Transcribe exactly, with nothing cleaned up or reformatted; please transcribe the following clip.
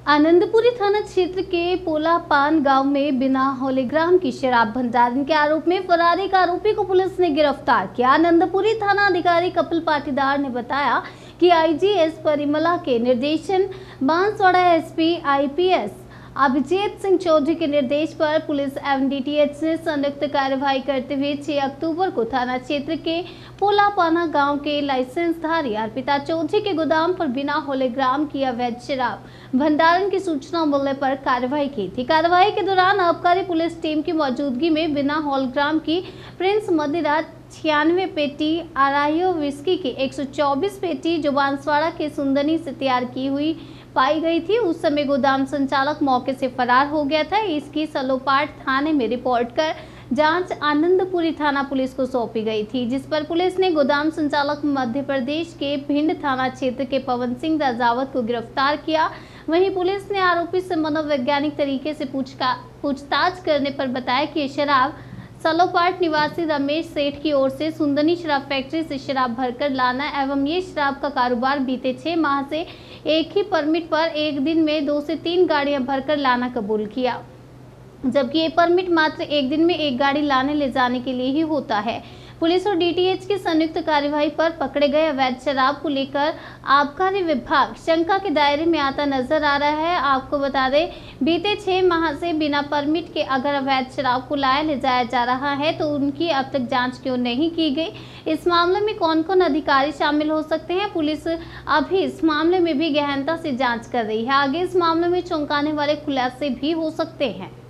आनंदपुरी थाना क्षेत्र के पोलापान गांव में बिना हॉलोग्राम की शराब भंडारण के आरोप में फरार एक आरोपी को पुलिस ने गिरफ्तार किया। आनंदपुरी थाना अधिकारी कपिल पाटीदार ने बताया कि आईजीएस परिमला के निर्देशन बांसवाड़ा एसपी आईपीएस अभिजीत सिंह चौधरी के निर्देश पर पुलिस एवं डीटीएच ने संयुक्त कार्यवाही करते हुए छह अक्टूबर को थाना क्षेत्र के पोलापाना गांव के लाइसेंसधारी अर्पिता चौधरी के गोदाम पर बिना हॉलोग्राम की अवैध शराब भंडारण की सूचना मिलने पर कार्रवाई की थी। कार्रवाई के दौरान आबकारी पुलिस टीम की मौजूदगी में बिना हॉलोग्राम की प्रिंस मदिरा छियानवे पेटी, आरायो विस्की की एक सौ चौबीस पेटी जो बांसवाड़ा के सुंदनी से तैयार की हुई पाई गई थी। उस समय गोदाम संचालक मौके से फरार हो गया था। इसकी सलोपाट थाने में रिपोर्ट कर जांच आनंदपुरी थाना पुलिस को सौंपी गई थी, जिस पर पुलिस ने गोदाम संचालक मध्य प्रदेश के भिंड थाना क्षेत्र के पवन सिंह राजावत को गिरफ्तार किया। वहीं पुलिस ने आरोपी से मनोवैज्ञानिक तरीके से पूछताछ करने पर बताया कि ये शराब सलोपाट निवासी रमेश सेठ की ओर से सुंदनी शराब फैक्ट्री से शराब भरकर लाना एवं ये शराब का कारोबार बीते छह माह से एक ही परमिट पर एक दिन में दो से तीन गाड़ियां भरकर लाना कबूल किया, जबकि ये परमिट मात्र एक दिन में एक गाड़ी लाने ले जाने के लिए ही होता है। पुलिस और डीटीएच की संयुक्त कार्यवाही पर पकड़े गए अवैध शराब को लेकर आबकारी विभाग शंका के दायरे में आता नजर आ रहा है। आपको बता दें, बीते छह माह से बिना परमिट के अगर अवैध शराब को लाया ले जाया जा रहा है तो उनकी अब तक जांच क्यों नहीं की गई? इस मामले में कौन कौन अधिकारी शामिल हो सकते हैं? पुलिस अभी इस मामले में भी गहनता से जाँच कर रही है। आगे इस मामले में चौंकाने वाले खुलासे भी हो सकते हैं।